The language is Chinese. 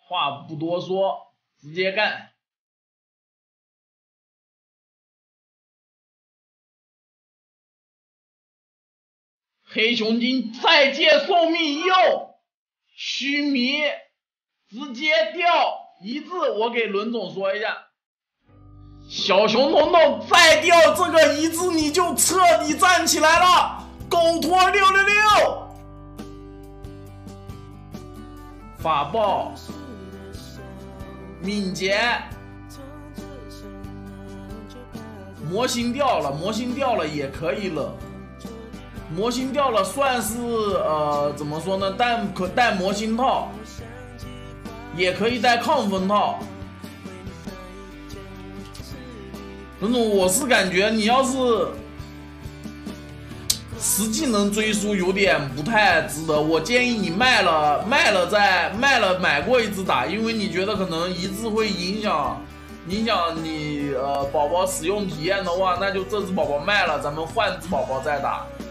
话不多说，直接干。黑熊精再借送命用须弥，直接掉一字。我给伦总说一下，小熊彤彤再掉这个一字，你就彻底站起来了。狗托666，法爆，敏捷，模型掉了，模型掉了也可以了。模型掉了算是怎么说呢？可带模型套，也可以带亢奋套。伦总，我是感觉你要是实际能追输有点不太值得，我建议你卖了买过一只打，因为你觉得可能一只会影响你宝宝使用体验的话，那就这只宝宝卖了，咱们换只宝宝再打。